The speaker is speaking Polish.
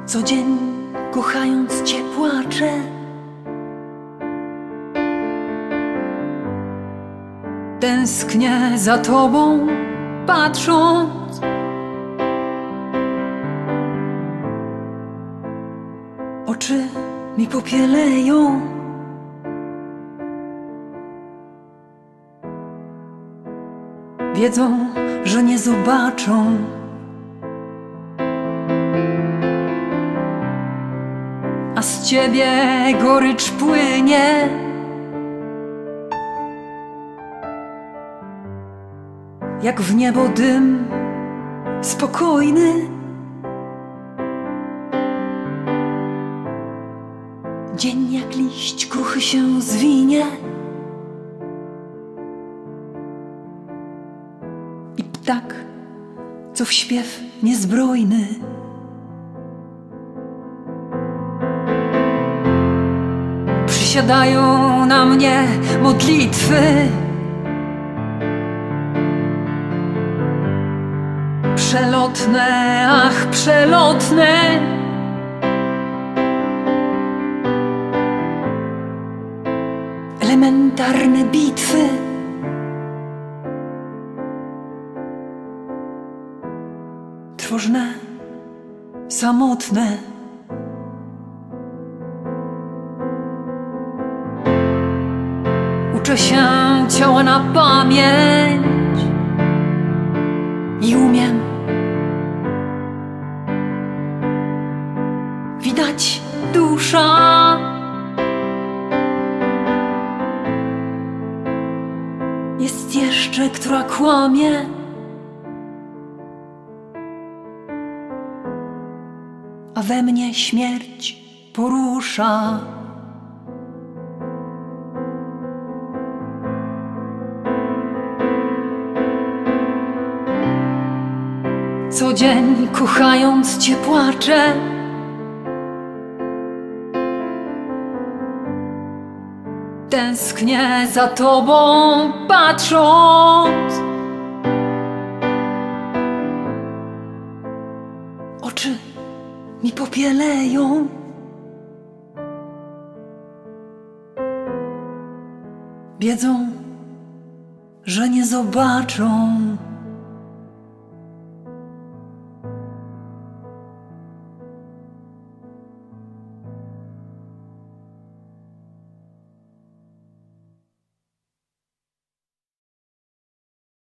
Co dzień kochając Cię płaczę. Tęsknię za Tobą patrząc. Oczy mi popieleją. Wiedzą, że nie zobaczą. A z Ciebie gorycz płynie. Jak w niebo dym spokojny. Dzień jak liść kruchy się zwinie. I ptak, co w śpiew niezbrojny. Przysiadają na mnie modlitwy. Przelotne, ach przelotne. Elementarne bitwy. Trwożne, samotne. Uczę się ciała na pamięć i umiem. Widać dusza. Jest jeszcze, która kłamie. A we mnie śmierć porusza. Co dzień kochając Cię płaczę. Tęsknię za Tobą patrząc. Oczy mi popieleją. Wiedzą, że nie zobaczą.